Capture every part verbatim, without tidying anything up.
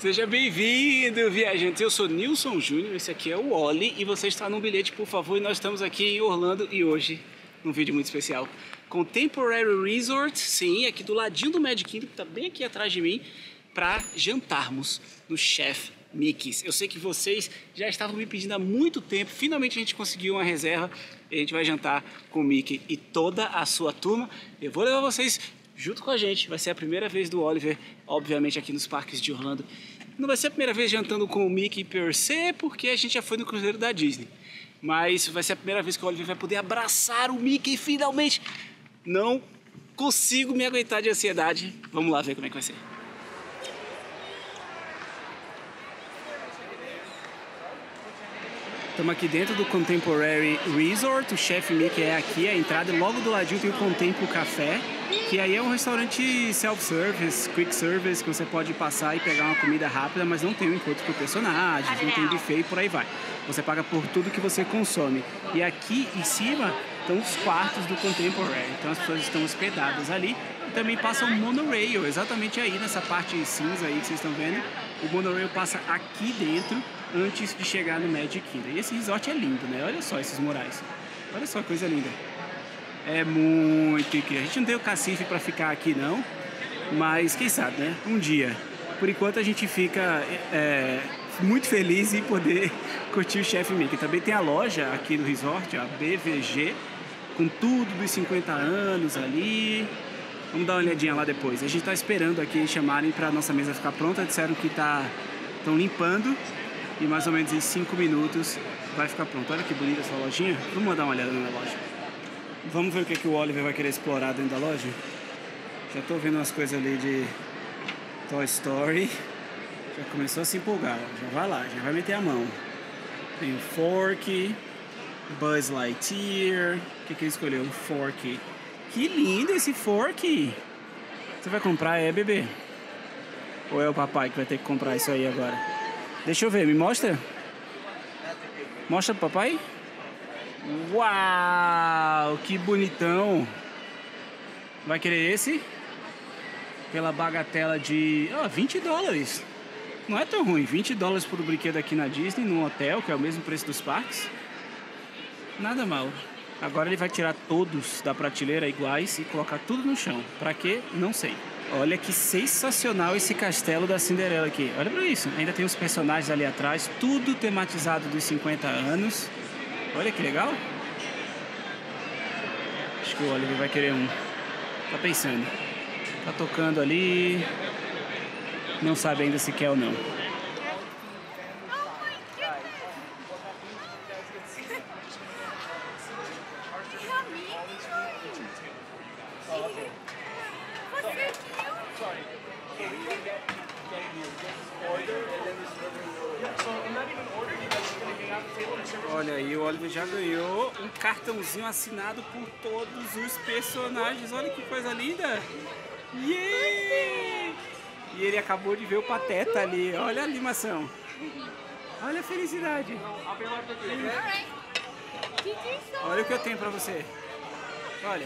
Seja bem-vindo, viajantes. Eu sou Nilson Júnior, esse aqui é o Oli e você está no bilhete, por favor. E nós estamos aqui em Orlando e hoje, num vídeo muito especial, Contemporary Resort, sim, aqui do ladinho do Magic Kingdom, que está bem aqui atrás de mim, para jantarmos no Chef Mickey's. Eu sei que vocês já estavam me pedindo há muito tempo, finalmente a gente conseguiu uma reserva e a gente vai jantar com o Mickey e toda a sua turma. Eu vou levar vocês junto com a gente, vai ser a primeira vez do Oliver, obviamente aqui nos parques de Orlando. Não vai ser a primeira vez jantando com o Mickey per se, porque a gente já foi no cruzeiro da Disney. Mas vai ser a primeira vez que o Oliver vai poder abraçar o Mickey finalmente. Não consigo me aguentar de ansiedade. Vamos lá ver como é que vai ser. Estamos aqui dentro do Contemporary Resort, o Chef Mickey é aqui, a entrada, e logo do ladinho tem o Contemplo Café, que aí é um restaurante self-service, quick service, que você pode passar e pegar uma comida rápida, mas não tem um encontro com personagens, não tem buffet e por aí vai. Você paga por tudo que você consome. E aqui em cima estão os quartos do Contemporary, então as pessoas estão hospedadas ali. E também passa o monorail, exatamente aí nessa parte cinza aí que vocês estão vendo. O monorail passa aqui dentro, antes de chegar no Magic Kingdom. E esse resort é lindo, né? Olha só esses murais. Olha só que coisa linda. É muito incrível. A gente não tem o cacife para ficar aqui, não. Mas quem sabe, né? Um dia. Por enquanto a gente fica é, muito feliz em poder curtir o Chef Mickey. Também tem a loja aqui no resort, a B V G, com tudo dos cinquenta anos ali. Vamos dar uma olhadinha lá depois. A gente está esperando aqui eles chamarem para a nossa mesa ficar pronta. Disseram que tá, estão limpando. E mais ou menos em cinco minutos vai ficar pronto. Olha que bonita essa lojinha. Vamos dar uma olhada na loja. Vamos ver o que, é que o Oliver vai querer explorar dentro da loja. Já tô vendo umas coisas ali de Toy Story. Já começou a se empolgar. Já vai lá, já vai meter a mão. Tem o Forky, Buzz Lightyear. O que, que ele escolheu? Um Forky. Que lindo esse Forky. Você vai comprar, é, bebê? Ou é o papai que vai ter que comprar isso aí agora? Deixa eu ver, me mostra. Mostra pro papai. Uau, que bonitão. Vai querer esse? Pela bagatela de oh, vinte dólares. Não é tão ruim, vinte dólares por um brinquedo aqui na Disney, num hotel, que é o mesmo preço dos parques. Nada mal. Agora ele vai tirar todos da prateleira iguais e colocar tudo no chão. Pra quê? Não sei. Olha que sensacional esse castelo da Cinderela aqui. Olha pra isso. Ainda tem os personagens ali atrás. Tudo tematizado dos cinquenta anos. Olha que legal. Acho que o Oliver vai querer um. Tá pensando. Tá tocando ali. Não sabe ainda se quer ou não. Olha aí, o Oliver já ganhou um cartãozinho assinado por todos os personagens. Olha que coisa linda! Yeah! E ele acabou de ver o Pateta ali. Olha a animação. Olha a felicidade. Olha o que eu tenho pra você. Olha.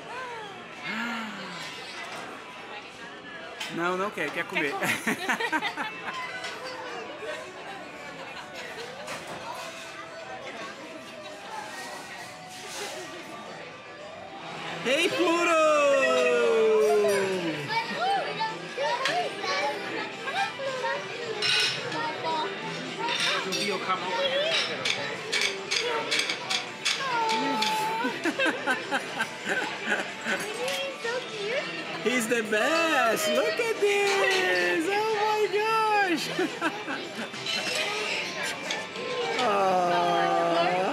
Não, não quer, quer comer. Hey, Pluto! He's the best! Look at this! Oh my gosh! Oh.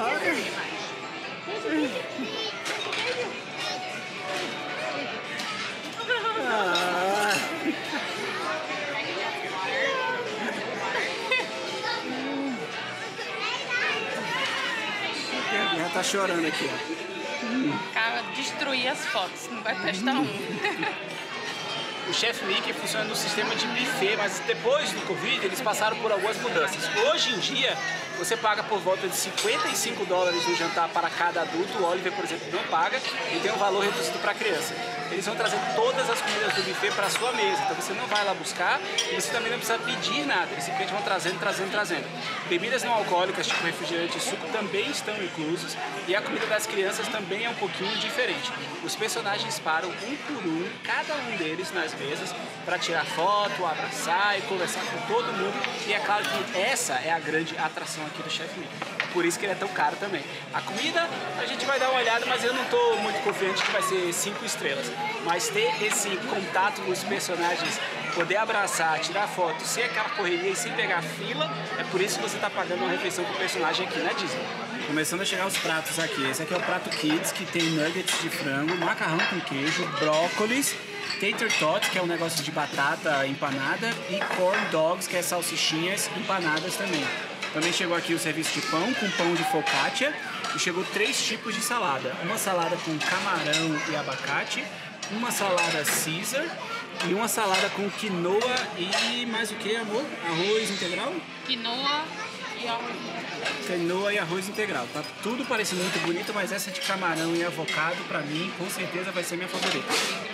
Já tá chorando aqui, ó. Cara, destruir as fotos, não vai prestar um. o Chef Mickey funciona no sistema de buffet, mas depois do Covid eles passaram por algumas mudanças. Hoje em dia, você paga por volta de cinquenta e cinco dólares no jantar para cada adulto. O Oliver, por exemplo, não paga e tem um valor reduzido para criança. Eles vão trazer todas as comidas do buffet para a sua mesa, então você não vai lá buscar e você também não precisa pedir nada, eles simplesmente vão trazendo, trazendo, trazendo. Bebidas não alcoólicas, tipo refrigerante e suco, também estão inclusos e a comida das crianças também é um pouquinho diferente. Os personagens param um por um, cada um deles nas mesas, para tirar foto, abraçar e conversar com todo mundo. E é claro que essa é a grande atração aqui do Chef Mickey. Por isso que ele é tão caro também. A comida, a gente vai dar uma olhada, mas eu não estou muito confiante que vai ser cinco estrelas. Mas ter esse contato com os personagens, poder abraçar, tirar foto, sem aquela correria e sem pegar fila, é por isso que você está pagando uma refeição com o personagem aqui na Disney. Começando a chegar os pratos aqui. Esse aqui é o prato Kids, que tem nuggets de frango, macarrão com queijo, brócolis, tater tot, que é um negócio de batata empanada, e corn dogs, que é salsichinhas empanadas também. Também chegou aqui o serviço de pão, com pão de focaccia, e chegou três tipos de salada. Uma salada com camarão e abacate, uma salada Caesar e uma salada com quinoa e mais o que, amor? Arroz integral? Quinoa e arroz integral. Quinoa e arroz integral. Tá tudo parecendo muito bonito, mas essa de camarão e avocado, pra mim, com certeza vai ser minha favorita.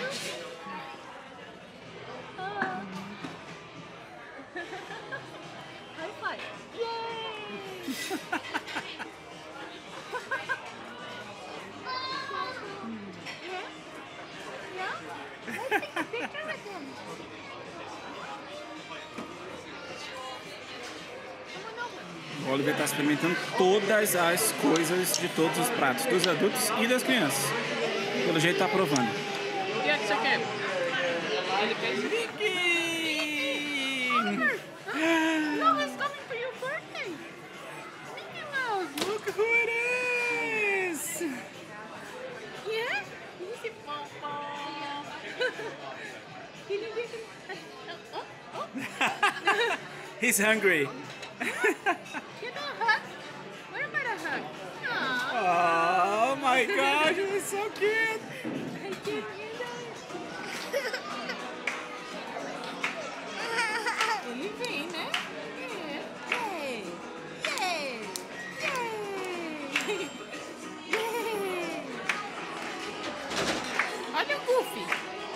O Oliver está experimentando todas as coisas de todos os pratos, dos adultos e das crianças. Pelo jeito está provando. O que é que você quer? Ele fez Mickey! No, it's coming for your birthday. Mickey Mouse. Look who it is! Yeah? Easy, Papa. Can you get him? Oh, oh. He's hungry. You know hug? What about a hug? Aww. Oh my gosh, it was so cute! I can't hear that. Ele vem, né? É. Yay! Yay! Yay! Yay! Olha o Goofy!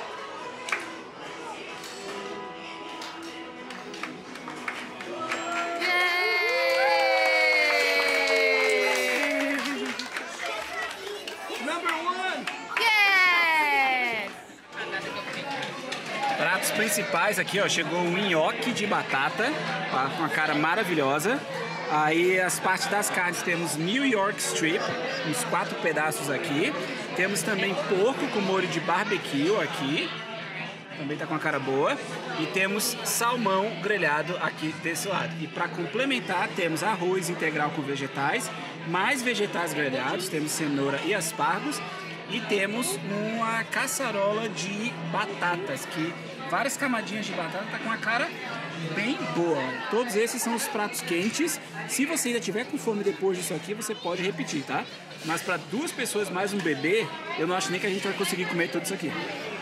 Pratos principais aqui, ó, chegou um nhoque de batata, tá, com uma cara maravilhosa. Aí as partes das carnes temos New York Strip, uns quatro pedaços aqui. Temos também porco com molho de barbecue aqui, também tá com uma cara boa. E temos salmão grelhado aqui desse lado. E para complementar, temos arroz integral com vegetais, mais vegetais grelhados, temos cenoura e aspargos. E temos uma caçarola de batatas, que várias camadinhas de batata, tá com uma cara bem boa. Todos esses são os pratos quentes. Se você ainda tiver com fome depois disso aqui, você pode repetir, tá? Mas para duas pessoas mais um bebê, eu não acho nem que a gente vai conseguir comer tudo isso aqui.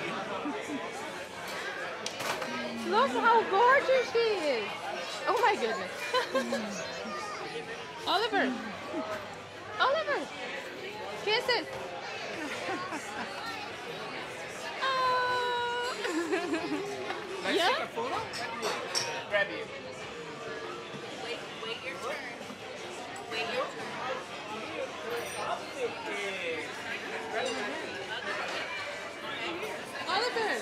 Look how gorgeous she is! Oh my goodness! Oliver! Oliver! Kisses! Oh. Yeah? Take a photo? Grab you. Wait, wait your turn. Wait your turn. Oliver!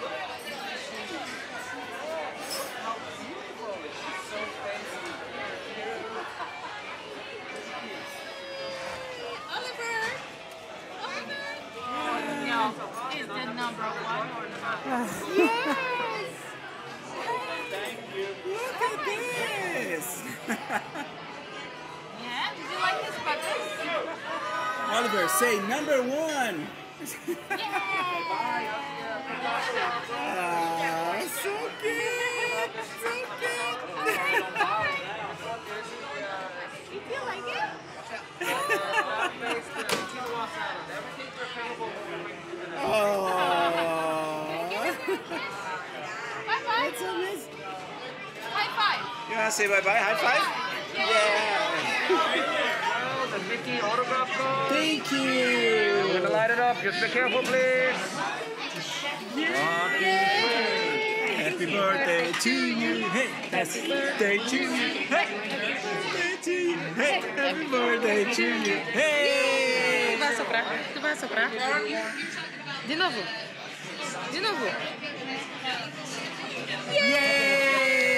Is the number one or not? Yes! Thank you. Look at this! Yeah? Did you like his buttons? Oliver, say number one! Ah, so cute! So cute! You feel like it? Oh. You wanna say bye-bye? High five? Yeah! The Mickey autograph card. Thank you! We're gonna light it up. Just be careful, please. Happy birthday to you! Hey! Happy birthday to you! Hey! Happy birthday to you! Hey! Happy birthday to you! Hey! Tu vai soprar? Tu vai soprar? De novo. De novo. Yay!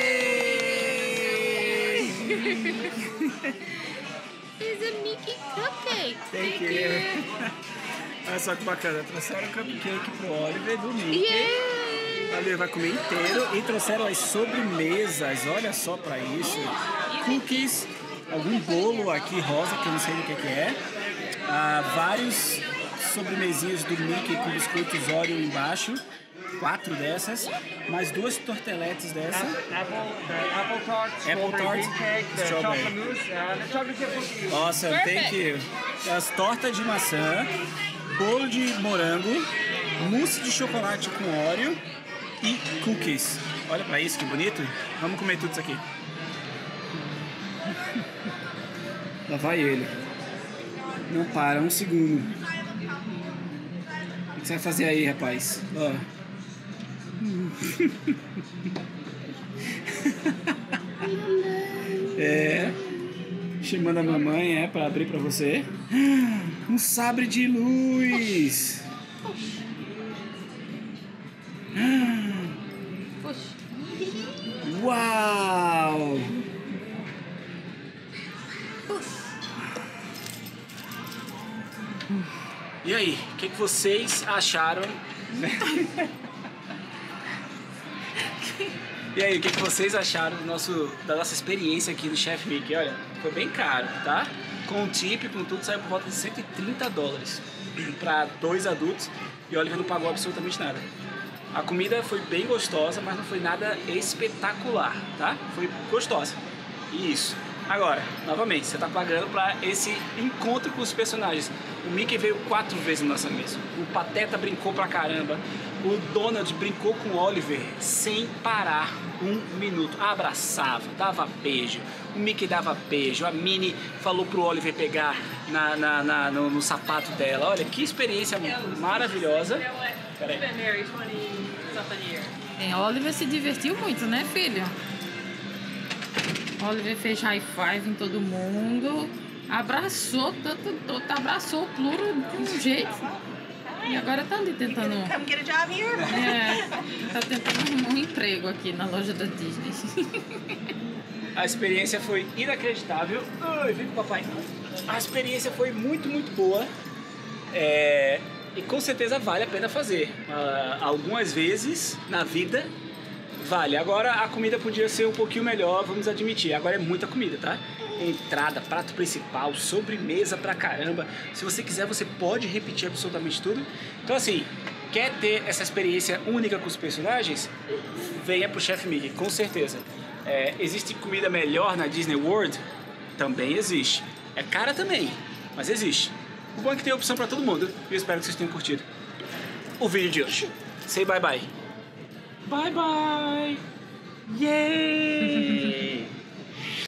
It's a Mickey cupcake. Thank you! Olha só que bacana, trouxeram o cupcake pro Oliver do Mickey. Yeah! O Oliver vai comer inteiro e trouxeram as sobremesas, olha só pra isso. Cookies, algum bolo aqui rosa, que eu não sei do que, que é. Ah, vários sobremesinhas do Mickey com biscoitos Oreo embaixo. Quatro dessas, mais duas torteletes dessa. Apple, the apple tart, Apple strawberry tart, cake, the strawberry. chocolate mousse, and the chocolate chip cookies. Awesome, thank you. As tortas de maçã, bolo de morango, mousse de chocolate com Oreo e cookies. Olha pra isso, que bonito. Vamos comer tudo isso aqui. Lá vai ele. Não para, um segundo. O que você vai fazer aí, rapaz? Ó. É. Chamando a mamãe, é, pra abrir pra você. Um sabre de luz. Puxa. Uau! E aí, o que, que vocês acharam? E aí, o que, que vocês acharam do nosso, da nossa experiência aqui no Chef Mickey? Olha, foi bem caro, tá? Com o tip, com tudo, saiu por volta de cento e trinta dólares para dois adultos e o Oliver não pagou absolutamente nada. A comida foi bem gostosa, mas não foi nada espetacular, tá? Foi gostosa. Isso. Agora, novamente, você tá pagando para esse encontro com os personagens. O Mickey veio quatro vezes na nossa mesa. O Pateta brincou pra caramba. O Donald brincou com o Oliver sem parar um minuto. Abraçava, dava beijo. O Mickey dava beijo. A Minnie falou pro Oliver pegar na, na, na, no, no sapato dela. Olha, que experiência maravilhosa. Peraí. É, Oliver se divertiu muito, né, filho? Oliver fez high five em todo mundo. Abraçou, tanto, tanto abraçou o pluro de um jeito. E agora tá ali tentando. Come get a job here? É, tá tentando arrumar um emprego aqui na loja da Disney. A experiência foi inacreditável. Ai, vem com o papai. A experiência foi muito, muito boa. É, e com certeza vale a pena fazer. Uh, algumas vezes na vida vale. Agora a comida podia ser um pouquinho melhor, vamos admitir. Agora é muita comida, tá? Entrada, prato principal, sobremesa pra caramba. Se você quiser, você pode repetir absolutamente tudo. Então assim, quer ter essa experiência única com os personagens? Venha pro Chef Mickey, com certeza. É, existe comida melhor na Disney World? Também existe. É cara também, mas existe. O bom é que tem opção pra todo mundo. E eu espero que vocês tenham curtido o vídeo de hoje. Say bye bye. Bye bye. Yay!